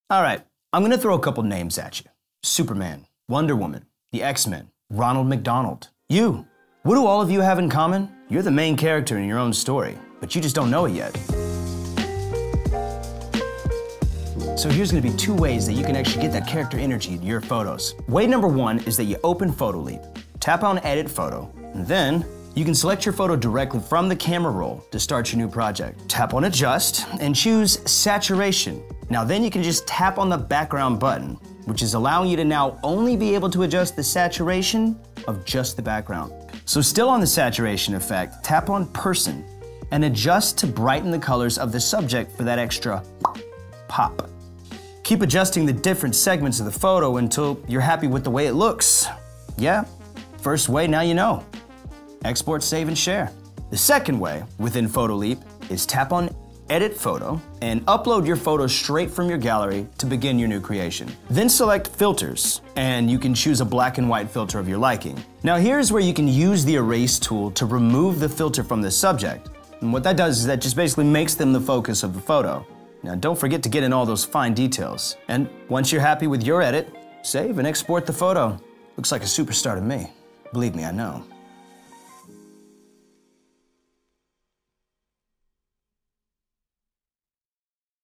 All right, I'm gonna throw a couple names at you. Superman, Wonder Woman, the X-Men, Ronald McDonald. You. What do all of you have in common? You're the main character in your own story, but you just don't know it yet. So here's gonna be 2 ways that you can actually get that character energy in your photos. Way number 1 is that you open Photoleap, tap on Edit Photo, and then you can select your photo directly from the camera roll to start your new project. Tap on Adjust and choose Saturation. Now then you can just tap on the background button, which is allowing you to now only be able to adjust the saturation of just the background. So still on the saturation effect, tap on Person and adjust to brighten the colors of the subject for that extra pop. Keep adjusting the different segments of the photo until you're happy with the way it looks. Yeah, first way, now you know. Export, save, and share. The second way within Photoleap is tap on Edit Photo and upload your photo straight from your gallery to begin your new creation. Then select Filters, and you can choose a black and white filter of your liking. Now here's where you can use the Erase tool to remove the filter from the subject. And what that does is that just basically makes them the focus of the photo. Now don't forget to get in all those fine details. And once you're happy with your edit, save and export the photo. Looks like a superstar to me. Believe me, I know.